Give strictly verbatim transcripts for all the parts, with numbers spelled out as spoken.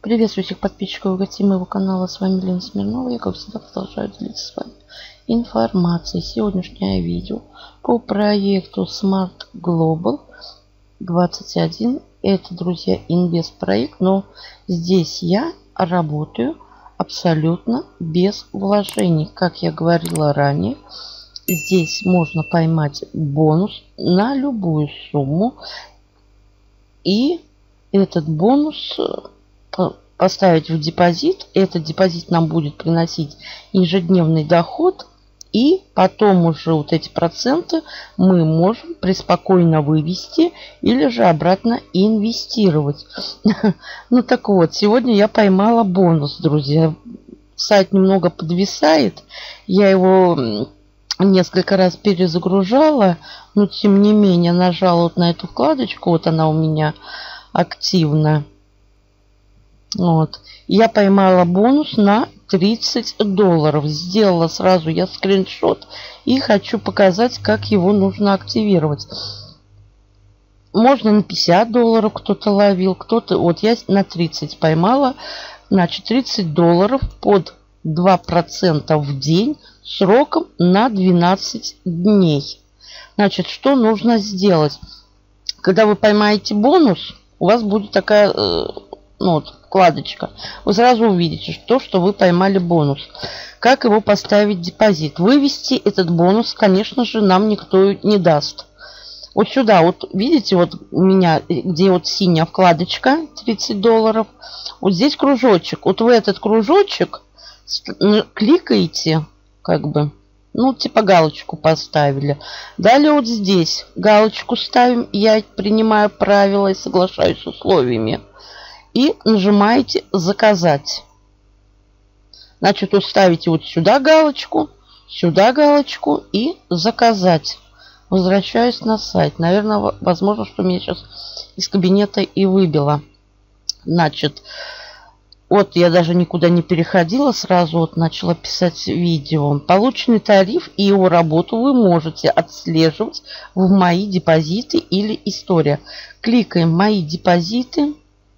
Приветствую всех подписчиков и гостей моего канала. С вами Лена Смирнова. Я, как всегда, продолжаю делиться с вами информацией. Сегодняшнее видео по проекту Smart Global двадцать один. Это, друзья, инвест-проект, но здесь я работаю абсолютно без вложений. Как я говорила ранее, здесь можно поймать бонус на любую сумму. И этот бонус поставить в депозит. Этот депозит нам будет приносить ежедневный доход. И потом уже вот эти проценты мы можем преспокойно вывести или же обратно инвестировать. Ну так вот, сегодня я поймала бонус, друзья. Сайт немного подвисает. Я его несколько раз перезагружала. Но тем не менее нажала вот на эту вкладочку. Вот она у меня активна. Вот. Я поймала бонус на тридцать долларов. Сделала сразу я скриншот и хочу показать, как его нужно активировать. Можно на пятьдесят долларов кто-то ловил, кто-то... Вот я на тридцать поймала. Значит, тридцать долларов под два процента в день сроком на двенадцать дней. Значит, что нужно сделать? Когда вы поймаете бонус, у вас будет такая... Ну, вот, вкладочка. Вы сразу увидите, что, что вы поймали бонус. Как его поставить в депозит? Вывести этот бонус, конечно же, нам никто не даст. Вот сюда, вот видите, вот у меня, где вот синяя вкладочка, тридцать долларов. Вот здесь кружочек. Вот вы этот кружочек кликаете, как бы, ну, типа галочку поставили. Далее вот здесь галочку ставим. Я принимаю правила и соглашаюсь с условиями. И нажимаете «Заказать». Значит, вот ставите вот сюда галочку, сюда галочку и «Заказать». Возвращаюсь на сайт. Наверное, возможно, что меня сейчас из кабинета и выбило. Значит, вот я даже никуда не переходила, сразу вот начала писать видео. Полученный тариф и его работу вы можете отслеживать в «Мои депозиты» или «История». Кликаем «Мои депозиты».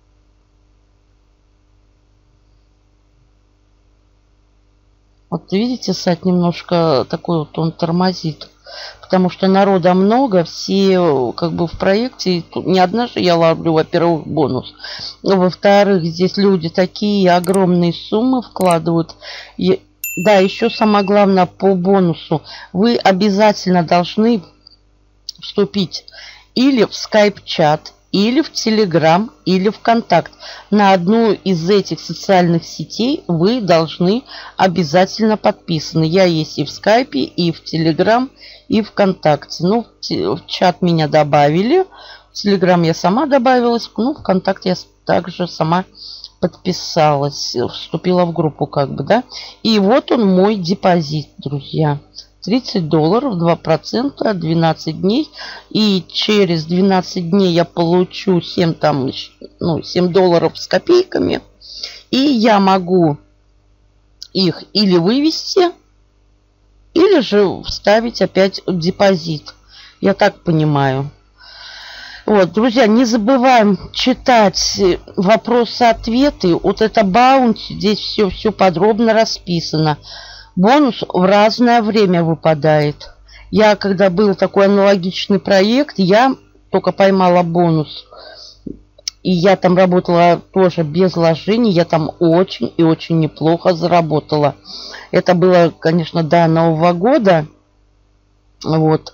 Вот видите, сайт немножко такой вот, он тормозит. Потому что народа много, все как бы в проекте. Не одна же я ловлю, во-первых, бонус. Во-вторых, здесь люди такие огромные суммы вкладывают. И, да, еще самое главное по бонусу. Вы обязательно должны вступить или в скайп-чат, или в Телеграм, или в Контакт. На одну из этих социальных сетей вы должны обязательно подписаны. Я есть и в Скайпе, и в Телеграм, и в Контакте. Ну, в чат меня добавили. В Телеграм я сама добавилась. Ну, в Контакт я также сама подписалась. Вступила в группу, как бы, да. И вот он, мой депозит, друзья. тридцать долларов, два процента, двенадцать дней. И через двенадцать дней я получу семь, там, ну, семь долларов с копейками. И я могу их или вывести, или же вставить опять в депозит. Я так понимаю. Вот, друзья, не забываем читать вопросы-ответы. Вот это баунти, здесь все, все подробно расписано. Бонус в разное время выпадает. Я, когда был такой аналогичный проект, я только поймала бонус. И я там работала тоже без вложений. Я там очень и очень неплохо заработала. Это было, конечно, до Нового года. Вот.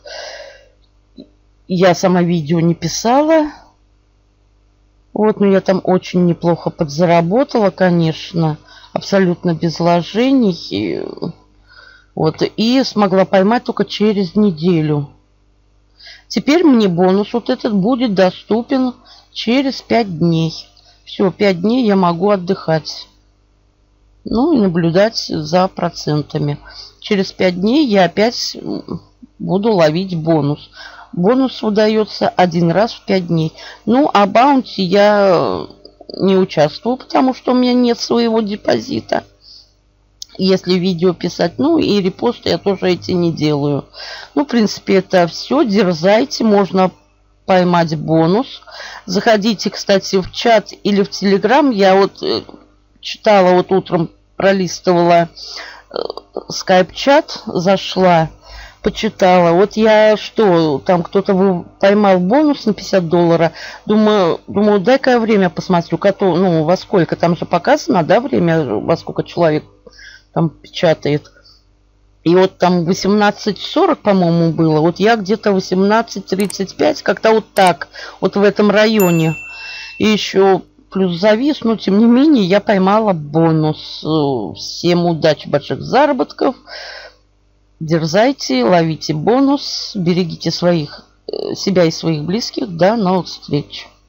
Я сама видео не писала. Вот, но я там очень неплохо подзаработала, конечно. Абсолютно без вложений. Вот. И смогла поймать только через неделю. Теперь мне бонус вот этот будет доступен через пять дней. Все, пять дней я могу отдыхать. Ну и наблюдать за процентами. Через пять дней я опять буду ловить бонус. Бонус выдается один раз в пять дней. Ну, а баунти я не участвую, потому что у меня нет своего депозита. Если видео писать, ну и репосты я тоже эти не делаю. Ну, в принципе, это все. Дерзайте. Можно поймать бонус. Заходите, кстати, в чат или в Телеграм. Я вот читала, вот утром пролистывала скайп-чат, зашла, почитала. Вот я что, там кто-то поймал бонус на пятьдесят долларов. Думаю, думаю, дай-ка я время посмотрю, кото, ну, во сколько. Там же показано, да, время, во сколько человек там печатает. И вот там восемнадцать сорок, по-моему, было. Вот я где-то восемнадцать тридцать пять, как-то вот так, вот в этом районе. И еще плюс завис, но тем не менее я поймала бонус. Всем удачи, больших заработков. Дерзайте, ловите бонус, берегите своих, себя и своих близких. До новых встреч.